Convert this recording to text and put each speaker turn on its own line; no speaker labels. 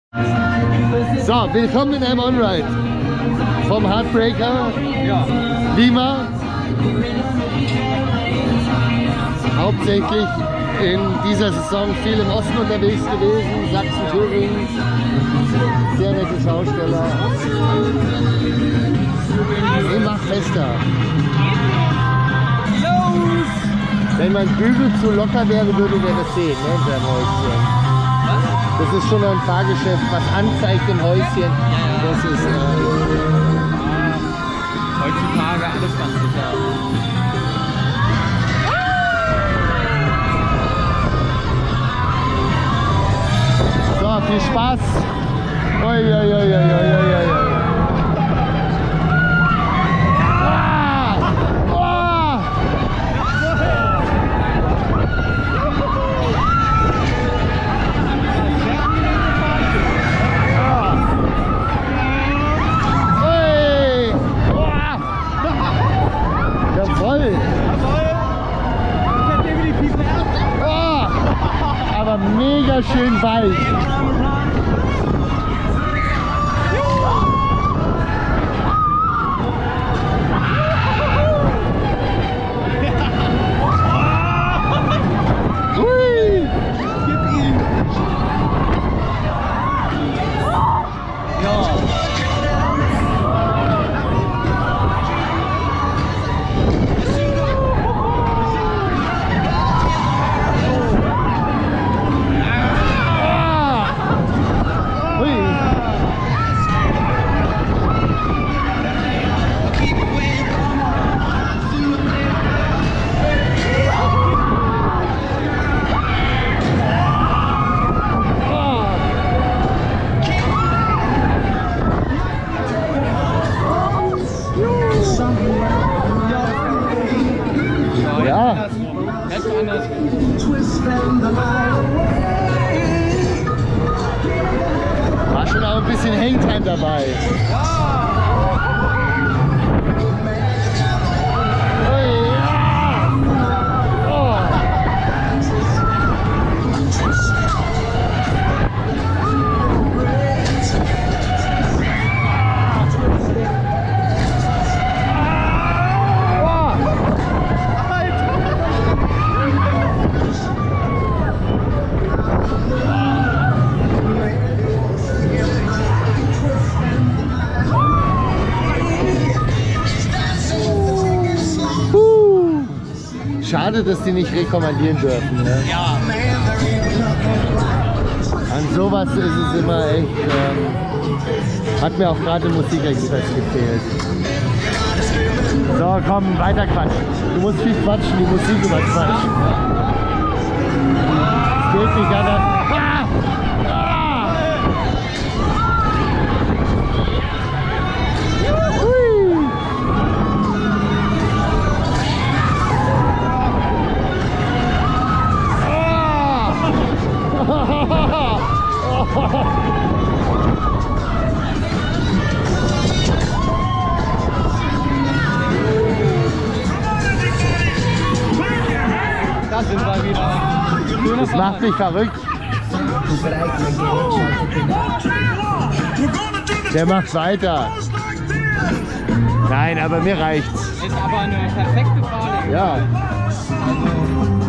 So, willkommen in einem On-Ride vom Heartbreaker, Lima. Hauptsächlich in dieser Saison viel im Osten unterwegs gewesen, Sachsen, Thüringen, sehr nette Schausteller. Immer fester. Wenn mein Bügel zu locker wäre, würde der das sehen, ne, in seinem Häuschen. Das ist schon ein Fahrgeschäft, was anzeigt im Häuschen. Das ist
heutzutage alles ganz sicher.
So, viel Spaß. Oi, oi, oi, oi, oi, oi. Aber mega schön weich. Ja. War schon auch ein bisschen Hangtime dabei. Schade, dass die nicht rekommandieren dürfen. Ne?
Ja.
An sowas ist es immer echt. Hat mir auch gerade im Musikexpress gefehlt. So, komm, weiter quatschen. Du musst viel quatschen, die Musik überquatschen. Es geht nicht anders.
Da sind wir wieder.
Das macht mich verrückt. Der macht weiter. Nein, aber mir reicht's.
Ist aber eine perfekte Fahrlänge.
Ja.
Also